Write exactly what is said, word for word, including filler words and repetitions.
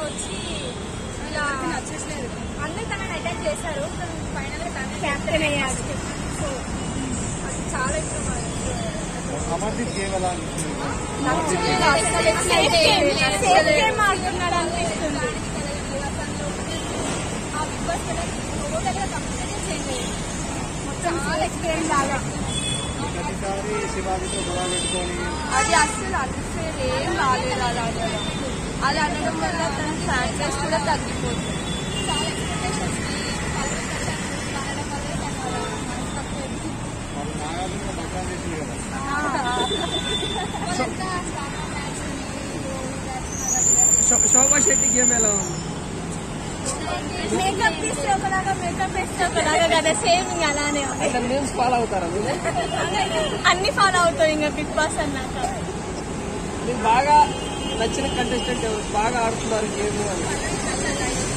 వచ్చి ఇలా అందరు తనని అటెండ్ చేశారు. ఫైనల్ గా తన క్యాప్టెన్ అయ్యారు. సో అది చాలా ఇష్టం. అమర్దీప్ కేవలం ఆడుతున్నాడు అనిపిస్తుంది. ఆ బిగ్ బాస్ టోటల్ గా కంప్లీట్ చేంజ్ అయ్యింది. మొత్తం చాలా ఎక్స్పీరియన్స్ లాగా. అది అస్సలు అనిపించేది ఏం రాలేదు. అలా అలా అనడం వల్ల తన ఫ్యాన్ బేస్ కూడా తగ్గిపోతుంది. శోభా శెట్టి గేమ్ ఎలా ఉంది? మేకప్ వేస్తే ఒకలాగా మేకప్ వేస్తే ఒకలాగా కదా, సేమ్ ఇంకా అలానే నేమ్స్ ఫాలో అవుతారా మీరు? అన్ని ఫాలో అవుతాం ఇంకా బిగ్ బాస్ అన్నాక. మీకు బాగా నచ్చిన కంటెస్టెంట్ ఎవరు? బాగా ఆడుతున్నారు గేమ్ అని